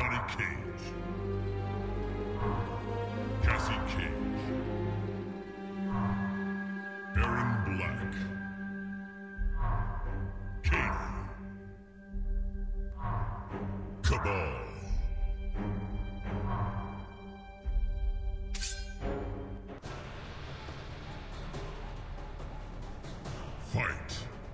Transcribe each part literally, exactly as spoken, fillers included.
Johnny Cage, Cassie Cage, Baron Black, Katie, Cabal, fight.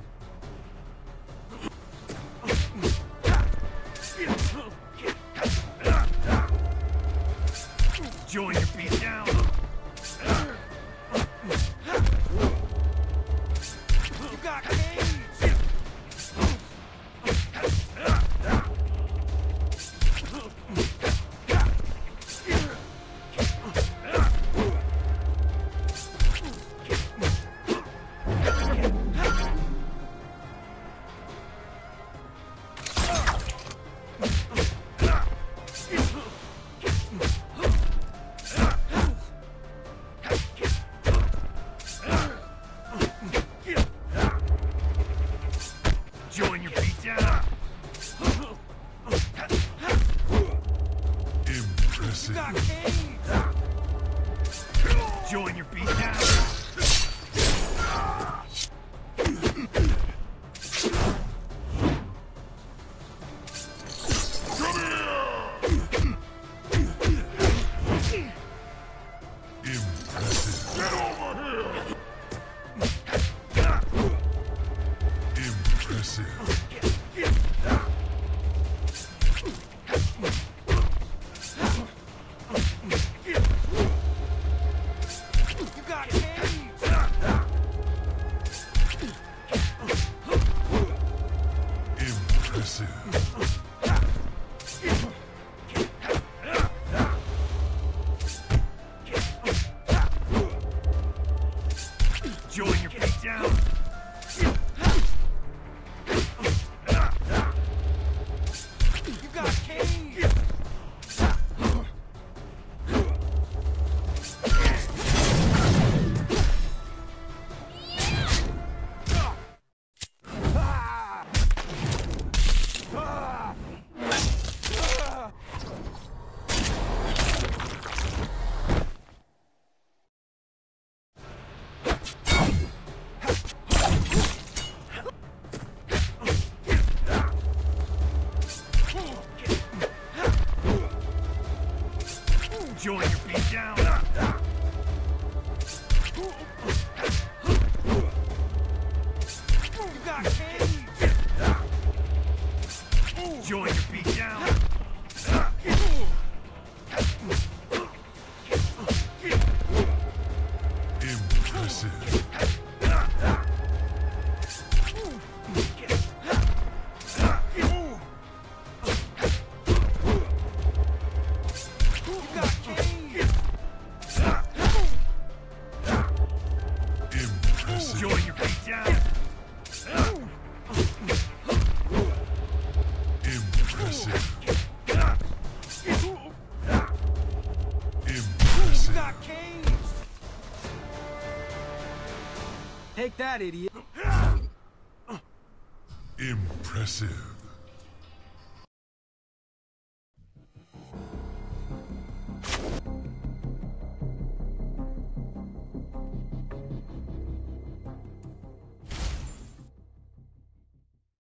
Join your beat down. You got Cage. Join your beat down. Impressive. You got Cage. Join your beat down. Impressive. Get over here. Impressive. You got Cage. Impressive. Join your beat down. You got Cage. Join your beat down. You got Cage. Join your beat down. Impressive. You got Cage. Impressive. Join your beat down. Impressive. You Impressive. got Cage. Take that, idiot. Impressive.